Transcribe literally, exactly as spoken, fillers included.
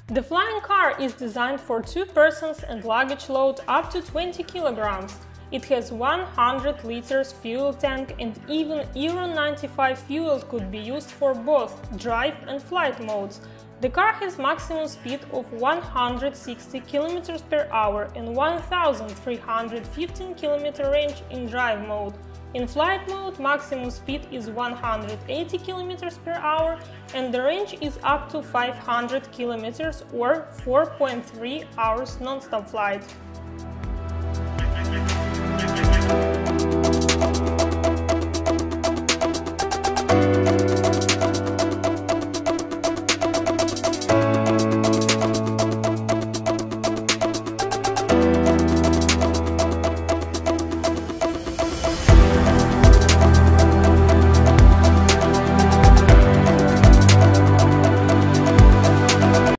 The flying car is designed for two persons and luggage load up to twenty kilograms. It has one hundred liters fuel tank, and even Euro ninety-five fuel could be used for both drive and flight modes. The car has maximum speed of one hundred sixty kilometers per hour and one thousand three hundred fifteen kilometer range in drive mode. In flight mode, maximum speed is one hundred eighty kilometers per hour and the range is up to five hundred kilometers or four point three hours non-stop flight.